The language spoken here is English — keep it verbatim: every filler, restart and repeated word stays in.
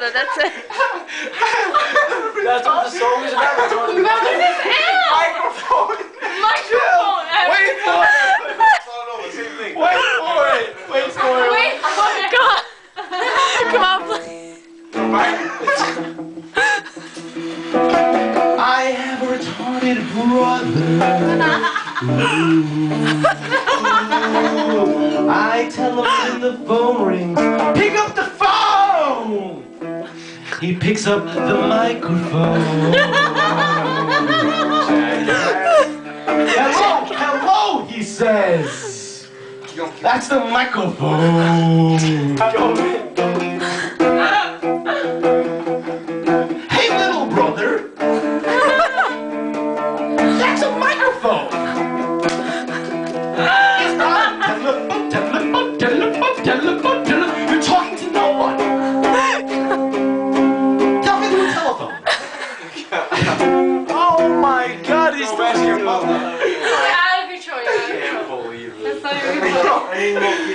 but that's it. That's what the song is about. That's what the Microphone! Microphone! Wait for it! Oh no, the same thing. Wait for it! Wait for it! Wait for it! Come on! Come on, please! I have a retarded brother. I tell him when the phone rings, pick up the phone! He picks up the microphone. Hello, hello, he says. That's the microphone. Hey, little brother. That's a microphone. It's not a telephone, telephone, telephone, telephone, telephone. You're talking to no one. Tell me through a telephone. Oh my God, he's Go back to your mother. You're out of control, you're out of control. Can't believe That's this. not even control.